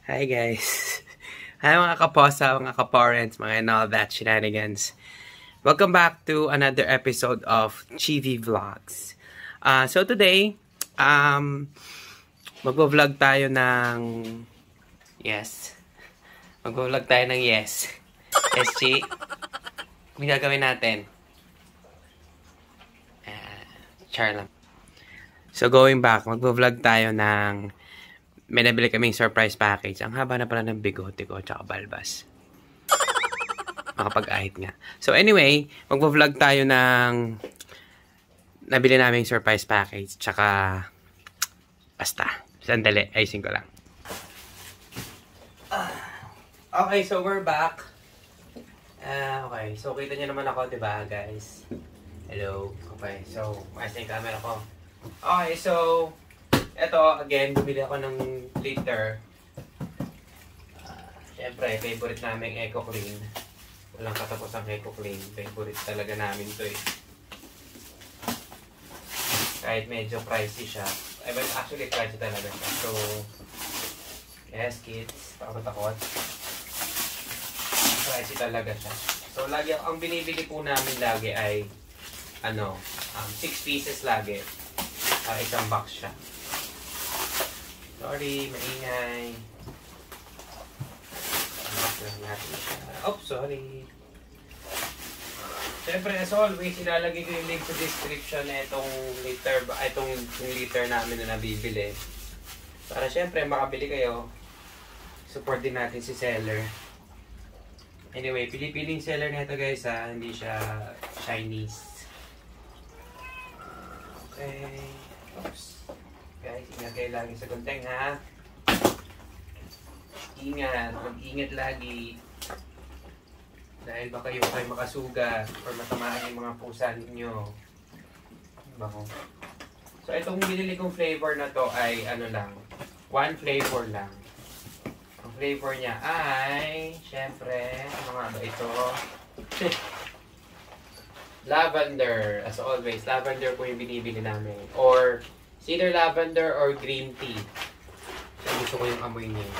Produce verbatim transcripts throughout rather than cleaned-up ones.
Hi guys. Hi mga kaposa, mga kaparents, mga and all that shenanigans. Welcome back to another episode of Chivie Vlogs. Uh, so today, um, magvo-vlog tayo ng yes. Magvo-vlog tayo ng yes. Yes, Chi. Kung gagawin natin. Uh, char lang. So going back, magvo-vlog tayo ng may nabili kaming surprise package. Ang haba na pala ng bigote ko tsaka balbas. Makapag-ahit nga. So anyway, magvo-vlog tayo ng nabili naming surprise package. Tsaka basta. Sandali. Ayusin ko lang. Okay, so we're back. Uh, okay, so kita nyo naman ako, diba guys? Hello. Okay, so maayos na yung camera ko. Okay, so eto, again, bumili ako ng litter. Uh, Siyempre, favorite namin Eco Clean. Walang katapos ang Eco Clean. Favorite talaga namin to eh. Kahit medyo pricey siya. I mean, actually, pricey talaga siya. So, yes kids, takot-takot. Pricey talaga siya. So, lagi, ang binibili po namin lagi ay, ano, um, six pieces lagi. Uh, isang box siya. Sorry, maingay. Oh, sorry. Siyempre, as always, ilalagay ko yung link sa description na itong liter, itong liter namin na nabibili. Para siyempre, makabili kayo. Support din natin si seller. Anyway, pili-piling seller na ito guys ha. Hindi siya Chinese. Okay. Oops. Guys, ingat kayo lagi sa gunteng ha. Ingat, mag-ingat lagi. Dahil baka yung kayo makasuga or matamaan yung mga pusa ninyo. Bako. So, itong binili kong flavor na to ay ano lang. One flavor lang. Ang flavor niya ay, syempre, ano nga ba ito? Lavender. As always, lavender po yung binibili namin. Or it's either lavender or green tea. So, gusto ko yung amoy niya.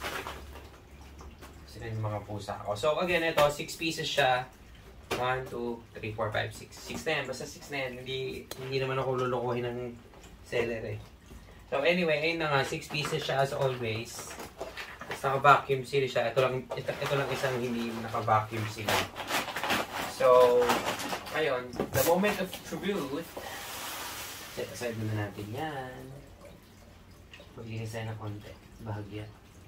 Kasi na yung mga pusa ko. So, again, ito, six pieces siya. one, two, three, four, five, six. six na yan. Basta six na yan. Hindi, hindi naman ako lulukuhin ng seller eh. So, anyway, ayun na nga. six pieces siya as always. Tapos naka-vacuum seal siya. Ito lang, ito, ito lang isang hindi naka-vacuum seal. So, ayun. The moment of truth. Set aside muna natin yan. Maglinis tayo ng konti. Bahagya.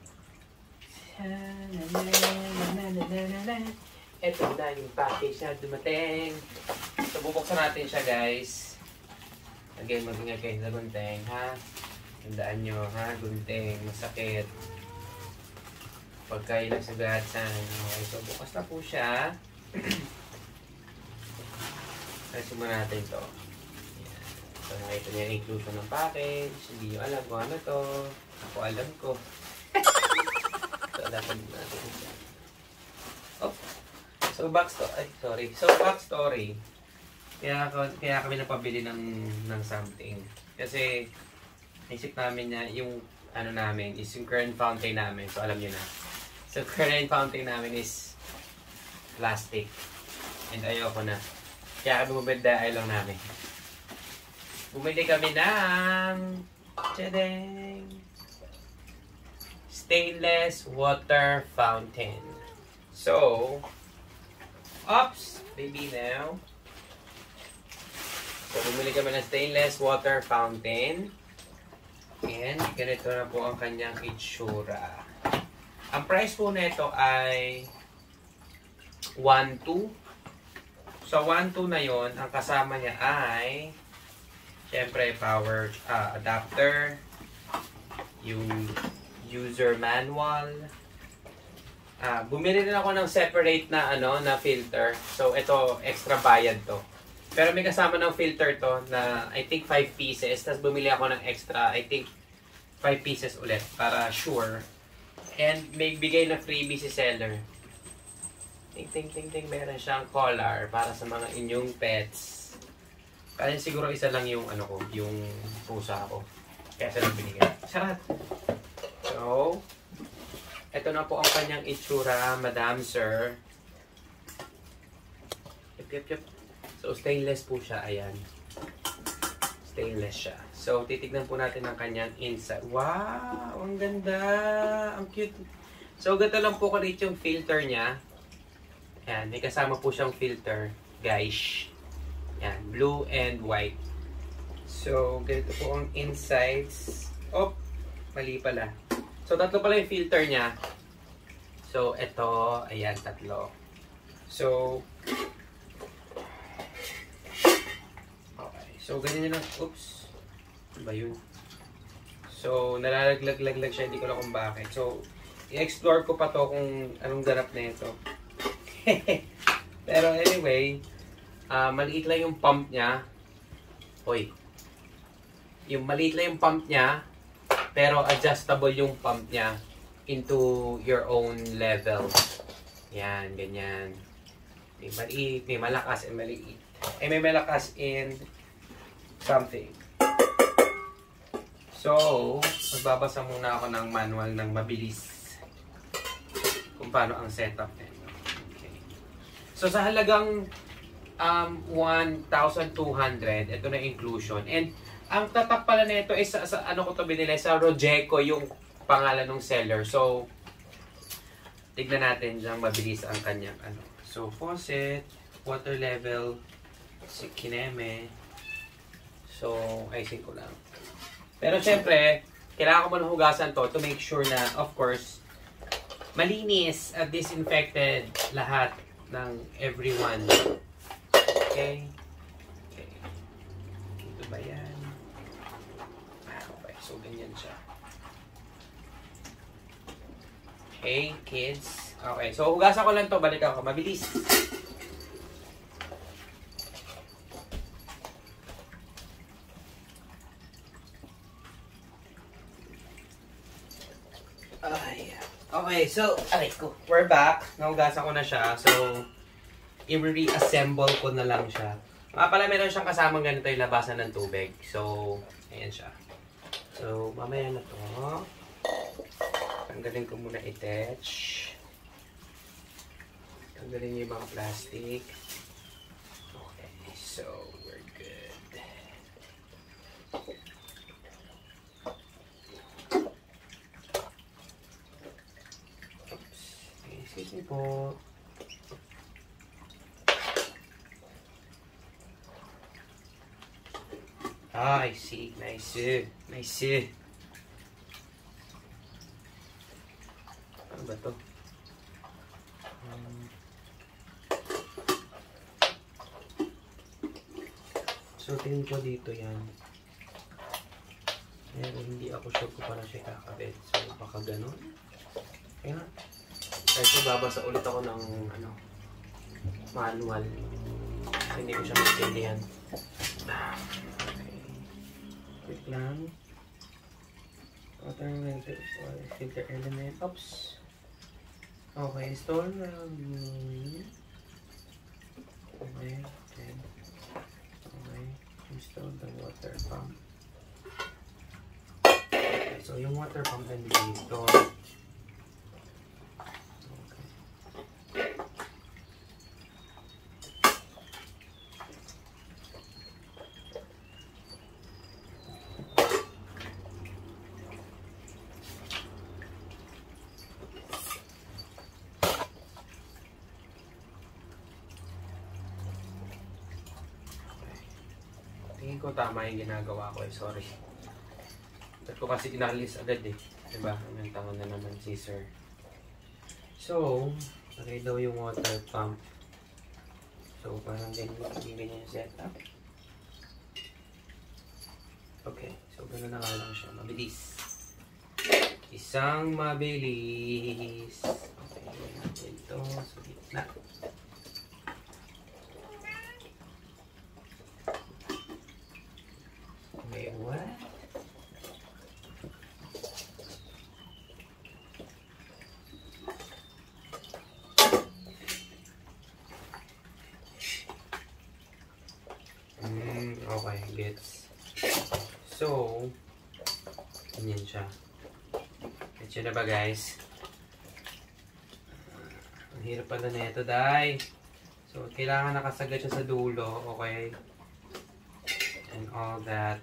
Ito na yung package na dumating. So, bubuksan natin siya guys. Again, mag-ingat kayo sa gunteng ha. Tandaan nyo ha, gunteng, masakit. Pag kayo nagsugatan. Okay, so bukas na po siya. Ayusin mo natin to. So, nakita niya yung inclusion ng package. Hindi nyo alam kung ano to. Ako alam ko. So, dapat natin siya. Oh. So, backstory. Ay, sorry. So, backstory. Kaya, kaya kami napabili ng, ng something. Kasi, isip namin na yung ano namin is yung current fountain namin. So, alam nyo na. So, current fountain namin is plastic. And ayoko na. Kaya kami bumili dahil lang namin. Bumili kami ng tadang! Stainless water fountain. So, oops, baby now. So, bumili kami ng stainless water fountain. And, ganito na po ang kanyang itsura. Ang price po nito ay one two. So, one two na yon, ang kasama niya ay syempre, power uh, adapter, yung user manual. Uh, bumili din ako ng separate na ano na filter. So, ito, extra bayad to. Pero may kasama ng filter to na I think five pieces. Tapos bumili ako ng extra, I think five pieces ulit para sure. And may bigay na freebie si seller. Ting, ting, ting, ting. Meron siyang collar para sa mga inyong pets. Kasi siguro isa lang yung ano ko, yung pusa ko. Kaya sila binigay. Sarat! So, ito na po ang kanyang itsura, Madam Sir. Yep, yep, yep. So, stainless po siya. Ayan. Stainless siya. So, titignan po natin ang kanyang inside. Wow! Ang ganda! Ang cute! So, ganito lang po kalit yung filter niya. Ayan. May kasama po siyang filter, guys. Ayan. Blue and white. So, ganito po ang insides. Oh! Mali pala. So, tatlo pala yung filter niya. So, ito. Ayan, tatlo. So, okay. So, ganyan lang. Oops. Ano ba yun? So, nalalaglag-laglag siya. Hindi ko alam kung bakit. So, i-explore ko pa to kung anong ganap na ito. Pero anyway, uh, maliit lang yung pump niya. Hoy. Yung maliit lang yung pump niya. Pero adjustable yung pump niya into your own level. Yan, ganyan. May maliit, may malakas and maliit. Eh, may malakas in something. So, magbabasa muna ako ng manual ng mabilis kung paano ang setup nito. Okay. So, sa halagang um, one thousand two hundred, ito na inclusion. And, ang tatak pala nito is sa, sa ano ko to binili, sa Rojeco yung pangalan ng seller. So, tignan natin dyan mabilis ang kanyang ano. So, faucet, water level, si kineme. So, icing ko lang. Pero syempre, kailangan ko muna hugasan to to make sure na, of course, malinis at disinfected lahat ng everyone. Okay? Okay. Ito ba yan? So, ganyan siya. Okay, kids. Okay, so hugasan ko lang to. Balik ako. Mabilis. Ay. Okay, so, aray ko. We're back. Nahugasan ko na siya. So, i-reassemble ko na lang siya. Mga pala, meron siyang kasamang ganito yung labasan ng tubig. So, ayan siya. So, mamaya na to. Tanggalin ko muna i-attach. Tanggalin niyo yung mga plastic. Okay, so we're good. Oops. Excuse me po. Ah, I see. Nice. Nice. Ano ba to? Um, so, tingin ko dito yan. Pero hindi ako sure kung paano siya kakabit. So, baka ganun. Kaya nga. Kasi babasa ulit ako ng ano, manual. Kasi hindi ko siya maintindihan. Quick lang. Water filter element. Oops. Okay, install. Um, okay, okay. Okay, install the water pump. Okay, so yung water pump na dito. Tingin ko tama yung ginagawa ko eh, sorry. Ba't ko kasi inalis agad eh. Diba? Ang tangon na naman si sir. So, okay daw yung water pump. So, parang ganyan, ganyan yung setup. Okay, so gano'n na nga lang siya. Mabilis. Isang mabilis. Okay, gawin natin ito sa gitna. Okay, what? Mm, okay, gets. So, ganyan siya. Gets yun na ba, guys? Ang hirap pala na ito, Day. So, kailangan nakasagad siya sa dulo, okay? And all that.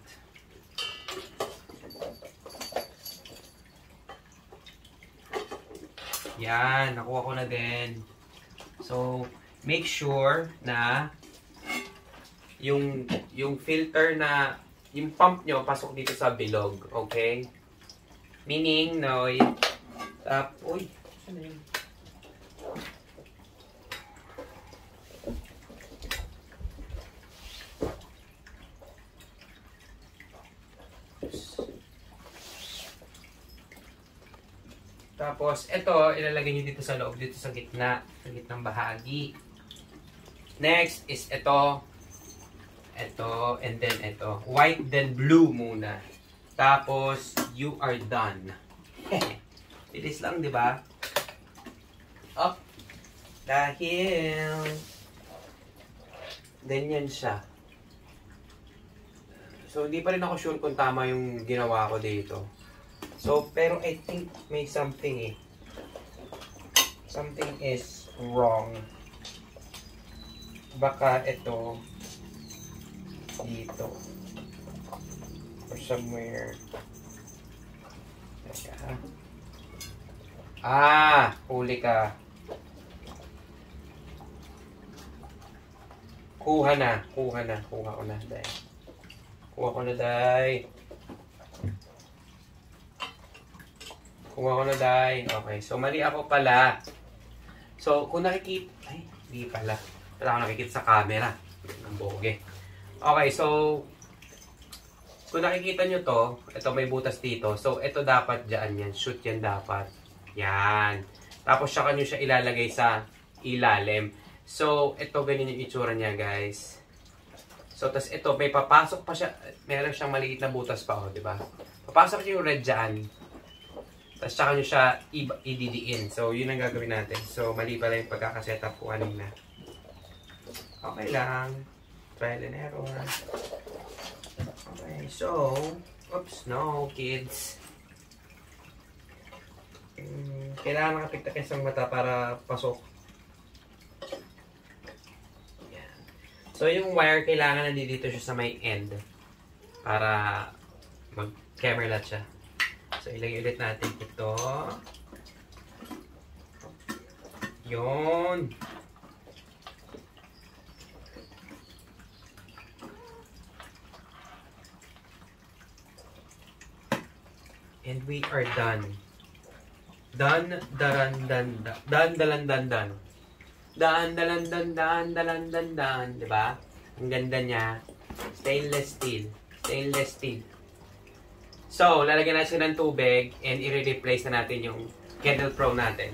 Yan, nakuha ko na din. So, make sure na yung yung filter na yung pump nyo pasok dito sa bilog, okay? Meaning, no, tap, uy, saan yun? Tapos, ito, ilalagay nyo dito sa loob, dito sa gitna, sa gitnang bahagi. Next is ito, ito, and then ito. White, then blue muna. Tapos, you are done. Bilis lang, di ba? Up. Dahil, ganyan siya. So, hindi pa rin ako sure kung tama yung ginawa ko dito. So, pero I think may something eh. Something is wrong. Baka ito dito. Or somewhere. Teka. Ah! Huli ka. Kuha na. Kuha na. Kuha ko na, Day. Kuha ko na, Day. Kuha ko na, Day. Okay. So, mali ako pala. So, kung nakikita... Ay, hindi pala. Wala ako nakikita sa camera. Ang boge. Okay, so... Kung nakikita nyo to, ito may butas dito. So, ito dapat dyan yan. Shoot yan dapat. Yan. Tapos, saka nyo siya ilalagay sa ilalim. So, ito ganyan yung itsura niya, guys. So, tas ito, may papasok pa siya. Meron siyang maliit na butas pa, oh, di ba? Papasok yung red dyan. Tapos saka nyo siya i-didiin. So, yun ang gagawin natin. So, mali pala yung pagkakasetup ko kanina. Okay lang. Trial and error. Okay, so, oops, no, kids. Um, kailangan nakapikta kayo sa mata para pasok. Yan. So, yung wire, kailangan nandito siya sa may end. Para mag-camera siya. So, ilagay ulit natin ito. Yun. And we are done. Done, daran, dan, dan, dan, dalan, dan, dan. Dan, dalan, dan, dan, dalan, dan, dan. Diba? Ang ganda niya. Stainless steel. Stainless steel. So, lalagyan natin ng tubig and i-replace na natin yung Cuddle Pro natin.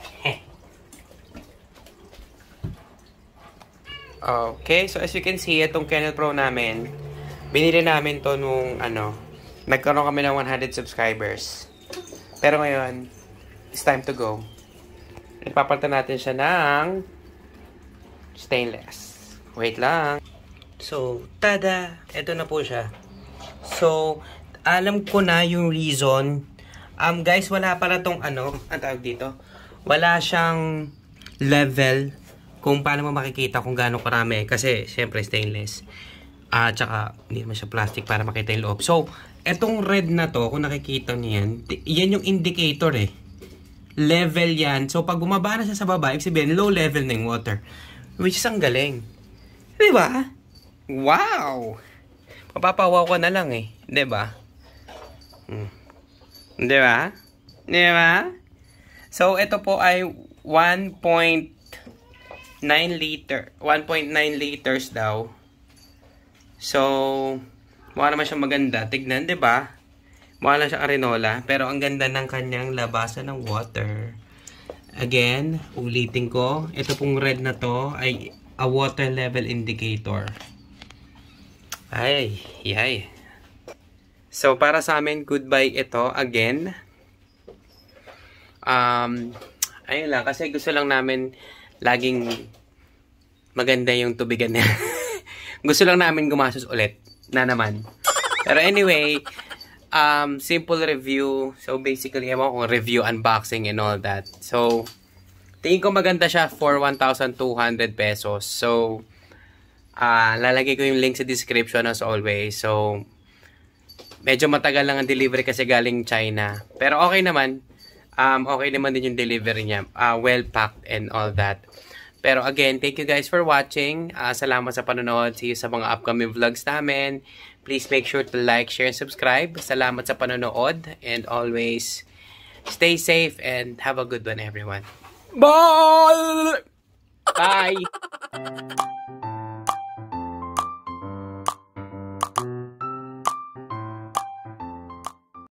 Okay, so as you can see, itong Cuddle Pro namin, binili namin to nung ano, nagkaroon kami ng one hundred subscribers. Pero ngayon, it's time to go. Ipapalitan natin siya ng stainless. Wait lang. So, tada! Ito na po siya. So, alam ko na yung reason. Um, guys, wala pala tong ano, ang tawag dito. Wala siyang level kung paano mo makikita kung gaano karami. Kasi, syempre, stainless. Ah, uh, tsaka, hindi naman siya plastic para makita yung loob. So, etong red na to, kung nakikita niyo yan, yan yung indicator eh. Level yan. So, pag bumaba na siya sa baba, ibig sabihin, low level na yung water. Which is ang galing. Diba? Wow! Mapapawaw ko na lang eh. Diba? Hmm. Diba? Diba? So, ito po ay one point nine liter. one point nine liters daw. So, mukha naman siyang maganda. Tignan, diba? Mukha lang siyang arenola. Pero ang ganda ng kanyang labasan ng water. Again, ulitin ko. Ito pong red na to ay a water level indicator. Ay, yay. So, para sa amin, goodbye ito again. Um, ayun lang. Kasi gusto lang namin laging maganda yung tubigan niya. Gusto lang namin gumasos ulit. Na naman. Pero anyway, um, simple review. So, basically, ewan ko, review, unboxing, and all that. So, tingin ko maganda siya for one thousand two hundred pesos. So, uh, lalagay ko yung link sa description as always. So, medyo matagal lang ang delivery kasi galing China. Pero okay naman. Um, okay naman din yung delivery niya. Uh, well packed and all that. Pero again, thank you guys for watching. Uh, salamat sa panonood. See you sa mga upcoming vlogs namin. Please make sure to like, share, and subscribe. Salamat sa panonood. And always stay safe and have a good one, everyone. Bye! Bye!